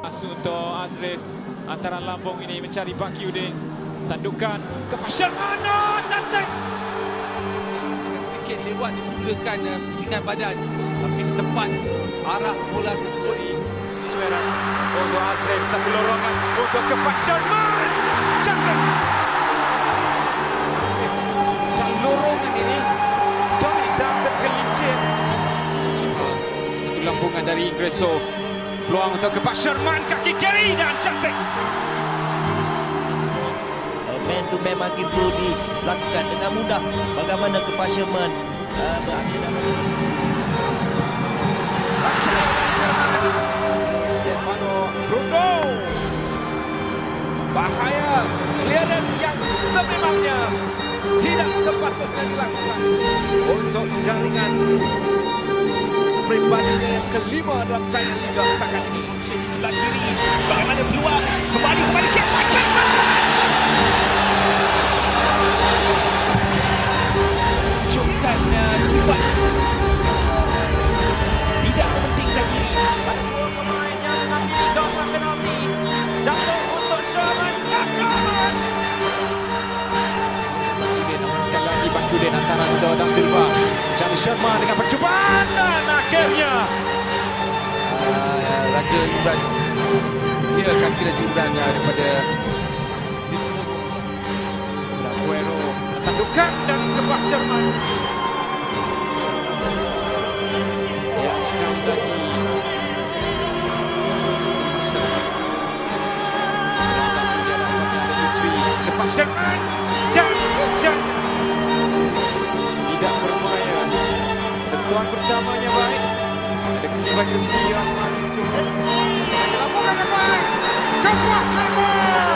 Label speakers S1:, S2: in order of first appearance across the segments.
S1: Untuk Azrif, antara lambung ini mencari Bakiuddin. Tandukan ke Sherman, cantik.
S2: Sedikit lewat dimulakan pusingan badan, tapi tepat arah bola tersebut di
S1: Suara untuk Azrif, satu lorongan untuk ke Sherman, cantik. Azrif dan lorongan ini Dominic tergelincir. Satu lampungan dari Ingreso. Peluang untuk ke Sherman, kaki kiri dan cantik.
S3: Man to man makin perlu dilakukan dengan mudah. Bagaimana ke Sherman berada dalam
S1: Stefano Bruno. Bahaya, clearance yang sememangnya tidak sepatutnya dilakukan untuk jaringan pribadinya yang kelima dalam saingan Liga setakat ini.
S3: di sebelah kiri. Bagaimana peluang kembali ke Sherman. Tunjukkan sifat tidak mementingkan diri.
S1: Dua pemainnya mengambil di kawasan penalti. Jatuh untuk Sherman. Sherman. Sekali lagi Bakiuddin antara Ridho dan Silva. Mencari Sherman dengan percubaan dan akhirnya
S2: Raja Imran. Dia kaki Raja Imran daripada
S1: Aguero. Tandukan dan ke Sherman. Ya, sekali lagi satu jalan bagi ada Yusri ke Sherman dan hujan tidak bermain. Sentuhan pertamanya baik. Ada ketiban Yusri Rahman juga. Laporan baik ke Sherman.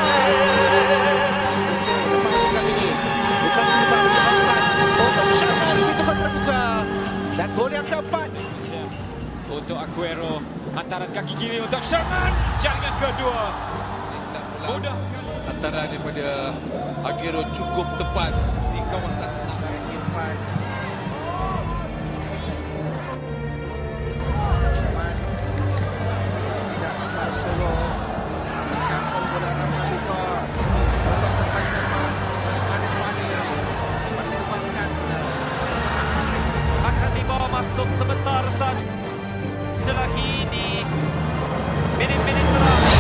S3: Lepas kali ini bukan Silva di offside untuk Sherman, itu kan terbuka dan gol yang keempat
S1: untuk Aguero. Hantaran kaki kiri untuk Sherman. Jaringan kedua. Mudah
S2: antara daripada Aguero cukup tepat di kawasan inside.
S4: Sherman tidak start solo, cangkul bola Rafa Lito untuk ke Sherman. Osmane Fani menyumbangkan
S1: akan dibawa masuk sebentar saja lagi di minit-minit terakhir.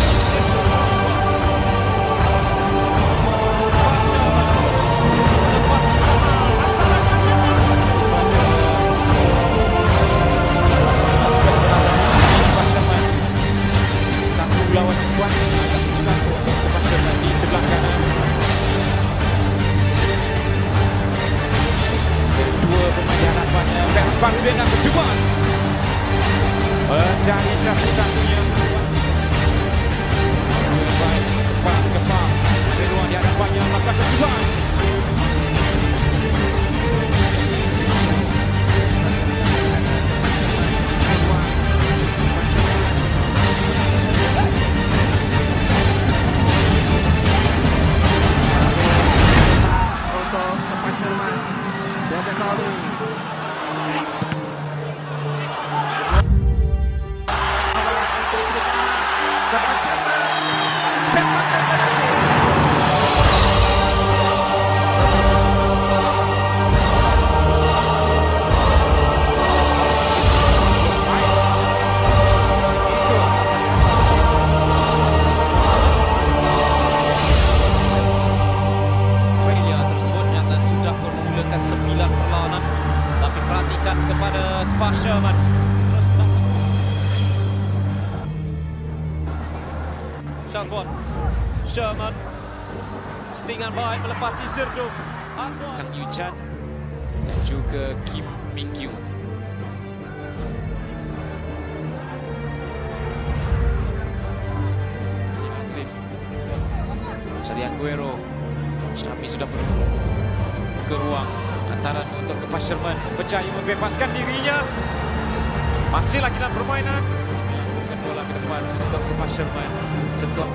S1: Satu lawan kuat agak susah untuk di sebelah kanan. Kedua pemain harapannya Bakiuddin dan kedua mencari satu-satunya. Baik, kepas kepang. Ada ruang di hadapannya, maka kedua.
S4: untuk ke Sherman. David Lowry.
S1: Kepada Sherman. Shazwan. Sherman. Singan baik melepasi Zerdo. Kang Yuchan dan juga Kim Min-kyu. Azrif. Cari Aguero. Tapi sudah ke ruang antara untuk ke Sherman. Percaya membebaskan dirinya. Masih lagi dalam permainan. Bukan bola ke depan untuk ke Sherman. Sentuh.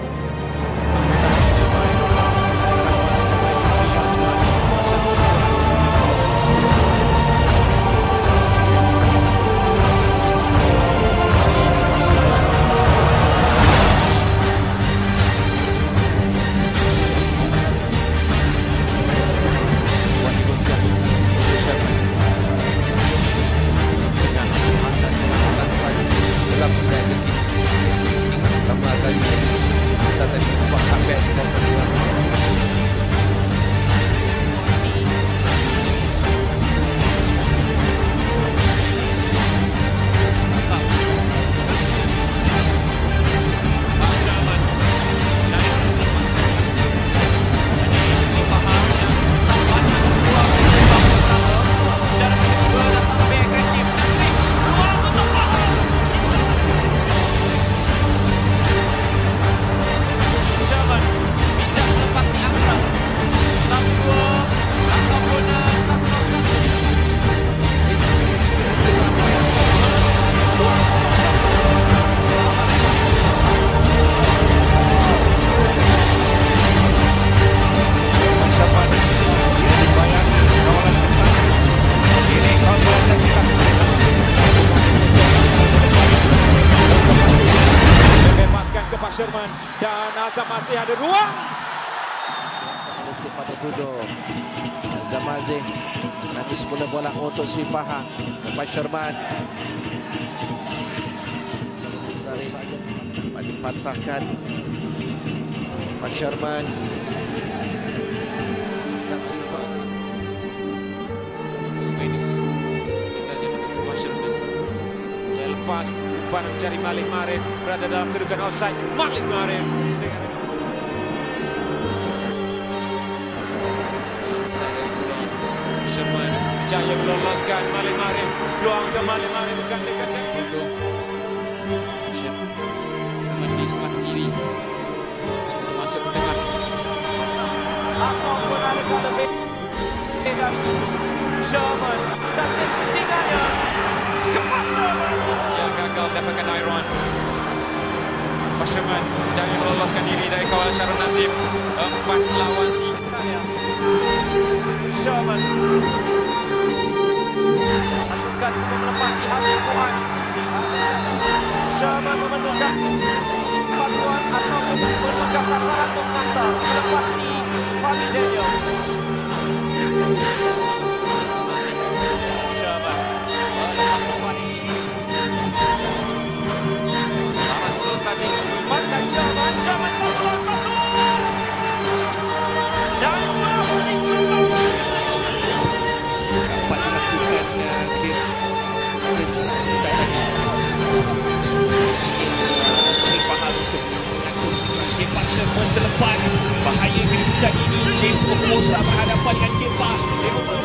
S4: Budo. Zamazeh nanti semula bola untuk Sri Pahang. Kepas Sherman. Zarif dapat dipatahkan. Kepas Sherman. Silva.
S1: Ini saja untuk kepas Sherman. Jaya lepas. Umpan mencari Malik Marif. Berada dalam kedudukan offside. Malik Marif. Santai dari Kulon. Sherman. Jaya meloloskan Malik Marif. Peluang untuk Malik Marif. Menggantikan Jaya Budo. Sherman di sebelah kiri. Sudah masuk ke tengah.
S3: Apapun ada kata beda. Sherman cantik singgahnya. Kepas Sherman.
S1: Yang gagal mendapatkan iron. Sherman Jaya meloloskan diri dari kawal Syarul Nazim. 4 lawan 3.
S3: Sherman lakukan untuk melepasi hasil Puan. Sherman memerlukan bantuan atau memerlukan sasaran untuk menghantar melepasi Fahmi Daniel. Sherman melepasi Fahmi. Amat terus saja melepaskan Sherman. Sherman satu. Dan terus disuruh.
S4: Dapat dilakukan Prince dan Sri Pahang untuk mengatur serang Kepa. Sherman terlepas. Bahaya kedudukan ini. James Okosa berhadapan dengan Kepa.